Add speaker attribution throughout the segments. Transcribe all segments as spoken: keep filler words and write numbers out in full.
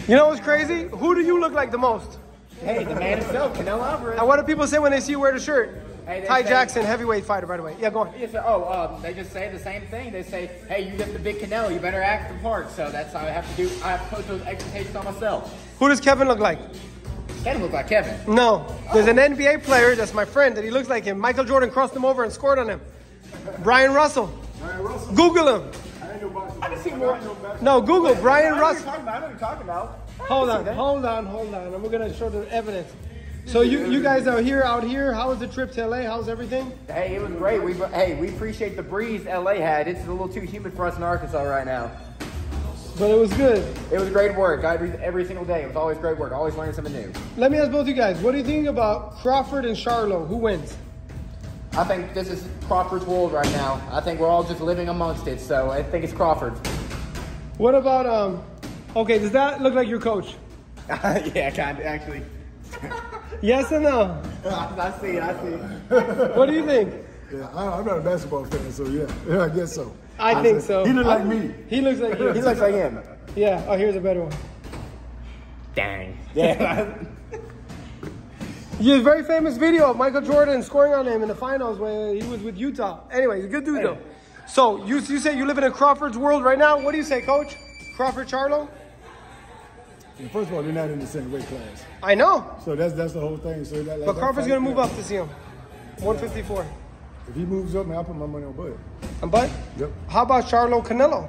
Speaker 1: You know what's crazy? Who do you look like the most?
Speaker 2: Hey, the man himself, Canelo Alvarez.
Speaker 1: And what do people say when they see you wear the shirt?
Speaker 2: Hey,
Speaker 1: Ty
Speaker 2: say,
Speaker 1: Jackson, heavyweight fighter, by the way. Yeah, go on.
Speaker 2: They say, oh, um, they just say the same thing. They say, hey, you get the big Canelo, you better act the part. So that's how I have to do. I have to post those expectations on myself.
Speaker 1: Who does Kevin look like?
Speaker 2: Kevin look like Kevin.
Speaker 1: No. There's an N B A player that's my friend that he looks like him. Michael Jordan crossed him over and scored on him. Brian Russell.
Speaker 3: Brian Russell?
Speaker 1: Google him.
Speaker 3: I ain't nobody.
Speaker 2: I can see more.
Speaker 1: No, Google Brian Russell.
Speaker 2: I know what you're talking about.
Speaker 1: Hold on, hold on, hold on. And we're going to show the evidence. So you, you guys are here, out here. How was the trip to L A? How's everything?
Speaker 2: Hey, it was great. We hey, we appreciate the breeze L A had. It's a little too humid for us in Arkansas right now.
Speaker 1: But it was good.
Speaker 2: It was great work. I every, every single day. It was always great work. Always learning something new.
Speaker 1: Let me ask both you guys. What do you think about Crawford and Charlo? Who wins?
Speaker 2: I think this is Crawford's world right now. I think we're all just living amongst it. So I think it's Crawford.
Speaker 1: What about um? Okay, does that look like your coach?
Speaker 2: Yeah, kind of actually.
Speaker 1: Yes or no?
Speaker 2: I see it. I see it.
Speaker 1: What do you think?
Speaker 3: Yeah, I, I'm not a basketball fan, so yeah, yeah, I guess so.
Speaker 1: I, I think so.
Speaker 3: He looks like me.
Speaker 1: He looks like you.
Speaker 2: He looks like him.
Speaker 1: Yeah. Oh, here's a better one.
Speaker 2: Dang. Yeah.
Speaker 1: He has a very famous video of Michael Jordan scoring on him in the finals when he was with Utah. Anyway, he's a good dude though. So you you say you live in a Crawford's world right now. What do you say, Coach? Crawford, Charlo?
Speaker 3: And first of all, they're not in the same weight class.
Speaker 1: I know.
Speaker 3: So that's that's the whole thing. So that, like,
Speaker 1: But Crawford's gonna move up to see him. one fifty-four.
Speaker 3: If he moves up, man, I'll put my money on Bud.
Speaker 1: On Bud?
Speaker 3: Yep.
Speaker 1: How about Charlo, Canelo?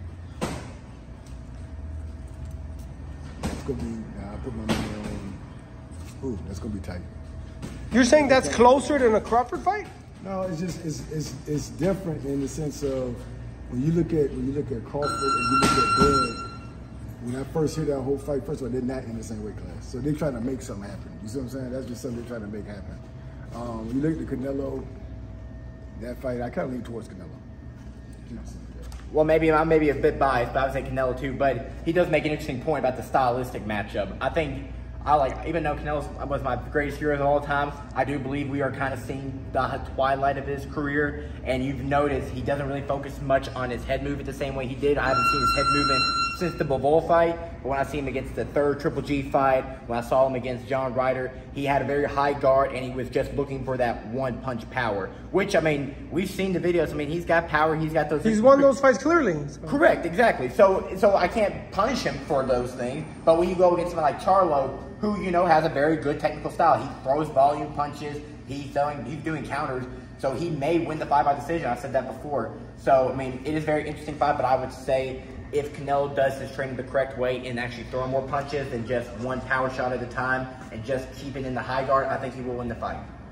Speaker 3: It's gonna be. Nah, I put my money on. Ooh, that's gonna be tight.
Speaker 1: You're saying that's closer than a Crawford fight?
Speaker 3: No, it's just it's it's it's different in the sense of when you look at when you look at Crawford and you look at Bud. When I first hear that whole fight, first of all, they're not in the same weight class. So they're trying to make something happen. You see what I'm saying? That's just something they're trying to make happen. Um, when you look at the Canelo, that fight, I kind of lean towards Canelo. You know,
Speaker 2: Well, maybe I'm maybe a bit biased, but I would say Canelo too. But he does make an interesting point about the stylistic matchup. I think I like, even though Canelo was my greatest hero of all time, I do believe we are kind of seeing the twilight of his career. And you've noticed he doesn't really focus much on his head movement the same way he did. I haven't seen his head movement since the Bivol fight. But when I see him against the third Triple G fight, when I saw him against John Ryder, he had a very high guard and he was just looking for that one punch power. Which, I mean, we've seen the videos. I mean, he's got power. He's got those.
Speaker 1: He's won those fights clearly. So.
Speaker 2: Correct, exactly. So, so I can't punish him for those things. But when you go against someone like Charlo, who, you know, has a very good technical style. He throws volume punches. He's throwing, he's doing counters. So he may win the fight by decision. I've said that before. So, I mean, it is a very interesting fight, but I would say if Canelo does his training the correct way and actually throw more punches than just one power shot at a time and just keep it in the high guard, I think he will win the fight.